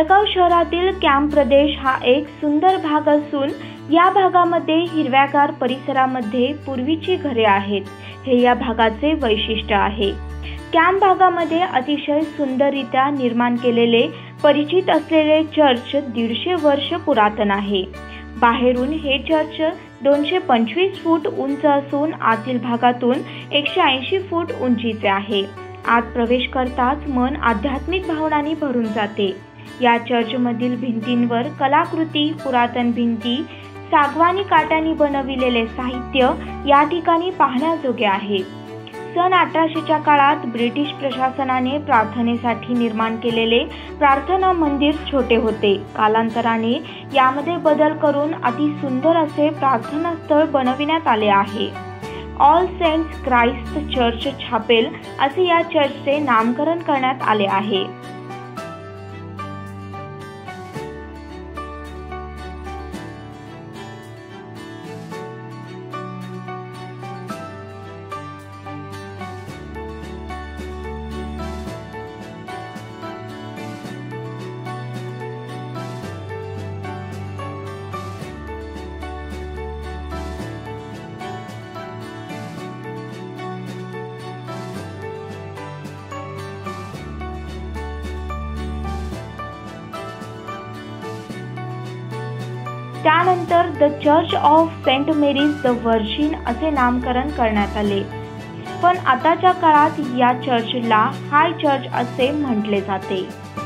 जळगाव शहरातील कॅम्प प्रदेश हा एक सुंदर भाग असून या भागामध्ये हिरव्यागार परिसरामध्ये पूर्वीची घरे आहेत। हे या भागाचे वैशिष्ट्य आहे। कॅम्प भागामध्ये अतिशय सुंदररित्या निर्माण केलेले परिचित असलेले चर्च 150 वर्ष पुरातन आहे। बाहेरून हे चर्च 225 फूट उंच असून आतील भागातून 180 फूट उंचीचे आहे। आत प्रवेश करताच मन आध्यात्मिक भावनांनी भरून जाते। या चर्चमधील भिंतींवर कलाकृती, पुरातन भिंती, सागवानी काट्यांनी बनविलेले साहित्य या ठिकाणी पाहण्याजोगे आहे। सन 1800च्या काळात ब्रिटिश प्रशासनाने प्रार्थनेसाठी निर्माण केलेले प्रार्थना मंदिर छोटे होते। कालांतराने यामध्ये बदल करून अति सुंदर असे प्रार्थना स्थळ बनविण्यात आले आहे। All Saints Christ Church chapel असे या चर्चचे नामकरण करण्यात आले आहे। त्यानंतर the church of Saint Mary's the Virgin असे नामकरण करण्यात आले। पण आताच्या काळात या चर्चला हाय चर्च असे म्हटले जाते।